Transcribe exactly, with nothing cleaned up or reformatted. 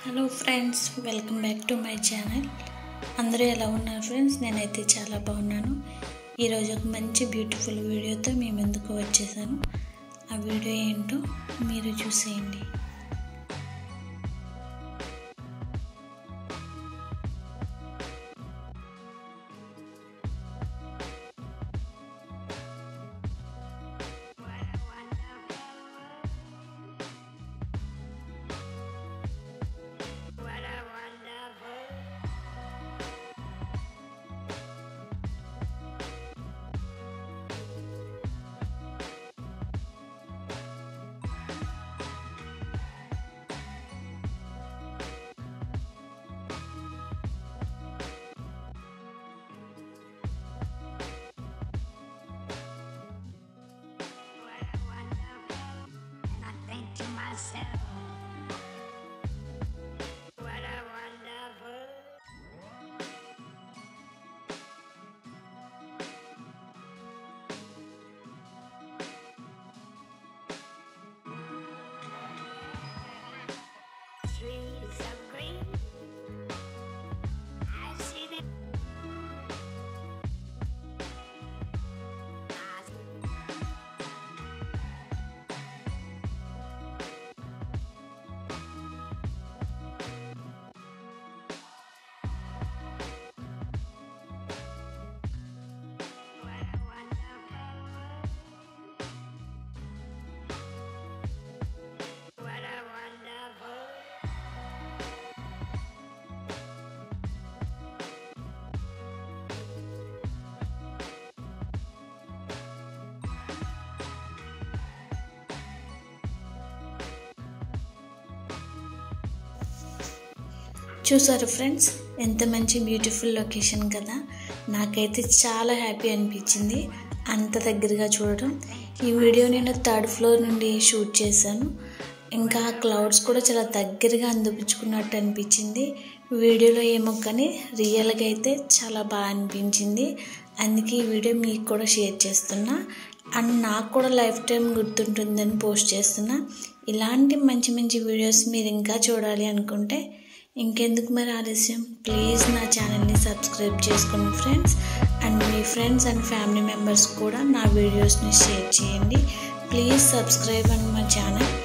Hello friends, welcome back to my channel. అందరూ ఎలా ఉన్నారు ఫ్రెండ్స్? నేనైతే చాలా బాగున్నాను. ఈరోజు ఒక మంచి బ్యూటిఫుల్ వీడియోతో మీ ముందుకు వచ్చేసాను. ఆ వీడియో ఏంటో మీరు చూసేయండి. Trees of green, I see them. I see what a wonderful world. What a wonderful చూసారు ఫ్రెండ్స్, ఎంత మంచి బ్యూటిఫుల్ లొకేషన్ కదా. నాకైతే చాలా హ్యాపీ అనిపించింది అంత దగ్గరగా చూడడం. ఈ వీడియో నేను థర్డ్ ఫ్లోర్ నుండి షూట్ చేశాను. ఇంకా క్లౌడ్స్ కూడా చాలా దగ్గరగా అందిపుచ్చుకున్నట్టు అనిపించింది. వీడియోలో ఏమో కానీ రియల్గా అయితే చాలా బాగా అనిపించింది. అందుకే ఈ వీడియో మీకు కూడా షేర్ చేస్తున్నా. అండ్ నాకు కూడా లైఫ్ టైం గుర్తుంటుందని పోస్ట్ చేస్తున్నా. ఇలాంటి మంచి మంచి వీడియోస్ మీరు ఇంకా చూడాలి అనుకుంటే ఇంకెందుకు మరి ఆలస్యం, ప్లీజ్ నా ఛానల్ని సబ్స్క్రైబ్ చేసుకోండి ఫ్రెండ్స్. అండ్ మీ ఫ్రెండ్స్ అండ్ ఫ్యామిలీ మెంబర్స్ కూడా నా వీడియోస్ని షేర్ చేయండి. Please subscribe and my channel.